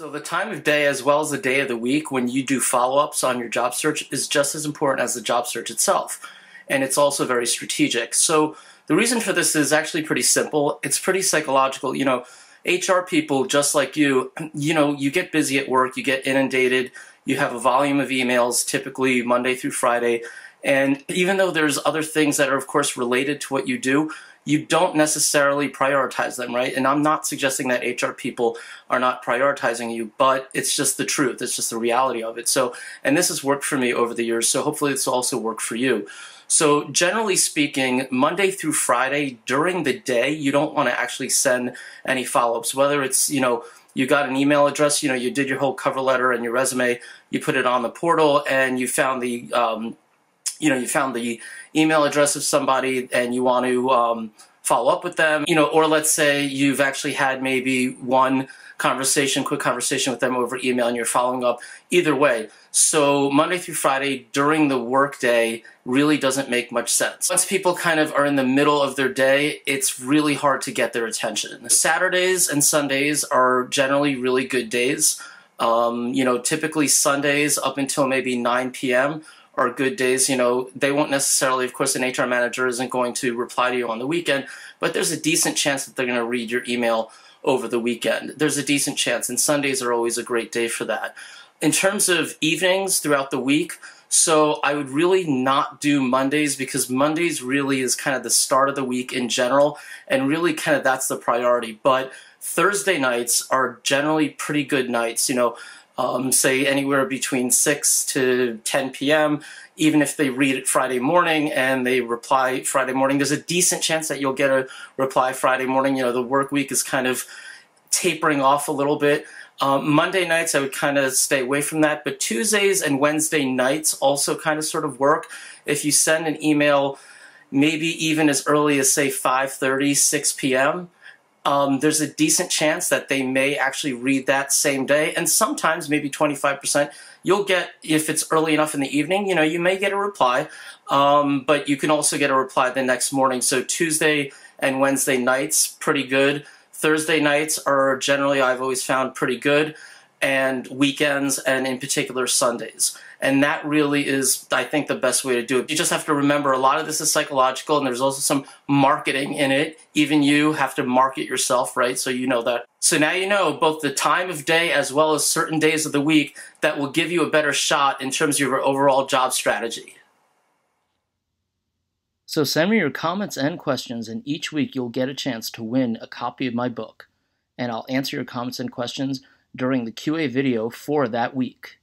So the time of day as well as the day of the week when you do follow-ups on your job search is just as important as the job search itself. And it's also very strategic. So the reason for this is actually pretty simple. It's pretty psychological. You know, HR people, just like you get busy at work, you get inundated, you have a volume of emails, typically Monday through Friday. And even though there's other things that are, of course, related to what you do, you don't necessarily prioritize them, right? And I'm not suggesting that HR people are not prioritizing you, but it's just the truth. It's just the reality of it. So, and this has worked for me over the years, so hopefully this will also work for you. So generally speaking, Monday through Friday, during the day, you don't want to actually send any follow-ups, whether it's, you got an email address, you did your whole cover letter and your resume, you put it on the portal, and you found the you found the email address of somebody and you want to follow up with them, or let's say you've actually had maybe one quick conversation with them over email and you're following up. Either way, so Monday through Friday during the workday really doesn't make much sense. Once people kind of are in the middle of their day, it's really hard to get their attention. Saturdays and Sundays are generally really good days. Typically Sundays up until maybe 9 p.m. are good days. They won't necessarily, of course, an HR manager isn't going to reply to you on the weekend, but there's a decent chance that they're going to read your email over the weekend. There's a decent chance, and Sundays are always a great day for that. In terms of evenings throughout the week, so I would really not do Mondays because Mondays really is kind of the start of the week in general, and really kind of that's the priority. But Thursday nights are generally pretty good nights, say anywhere between 6 to 10 p.m. Even if they read it Friday morning and they reply Friday morning, there's a decent chance that you'll get a reply Friday morning. The work week is kind of tapering off a little bit. Monday nights, I would kind of stay away from that, but Tuesdays and Wednesday nights also kind of sort of work. If you send an email maybe even as early as, say, 5:30, 6 p.m., there's a decent chance that they may actually read that same day, and sometimes maybe 25% you'll get, if it's early enough in the evening, you may get a reply, but you can also get a reply the next morning. So Tuesday and Wednesday nights, pretty good. Thursday nights are generally, I've always found, pretty good, and weekends, and in particular Sundays. And that really is, I think, the best way to do it. You just have to remember a lot of this is psychological, and there's also some marketing in it. Even you have to market yourself, right? So you know that. So now you know both the time of day as well as certain days of the week that will give you a better shot in terms of your overall job strategy. So send me your comments and questions, and each week you'll get a chance to win a copy of my book. And I'll answer your comments and questions during the QA video for that week.